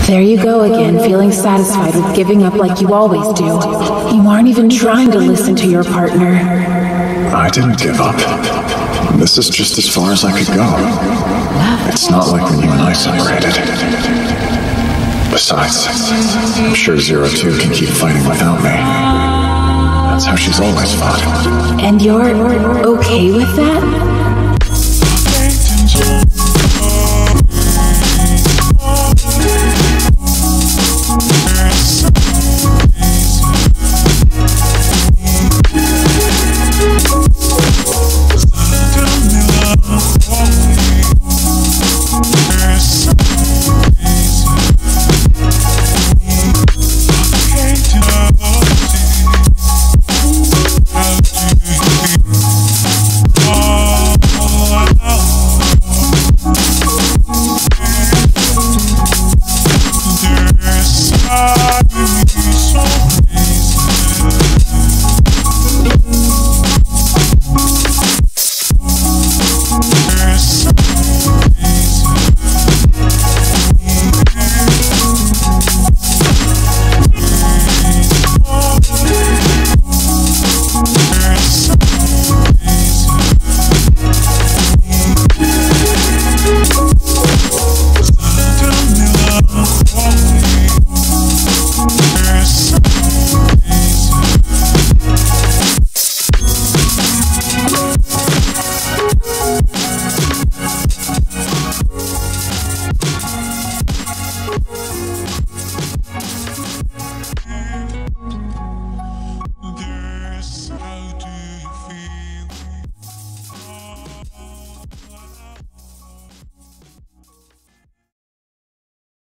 There you go again, feeling satisfied with giving up like you always do. You aren't even trying to listen to your partner. I didn't give up. This is just as far as I could go. It's not like when you and I separated. Besides, I'm sure 02 can keep fighting without me. That's how she's always fought. And you're okay with that?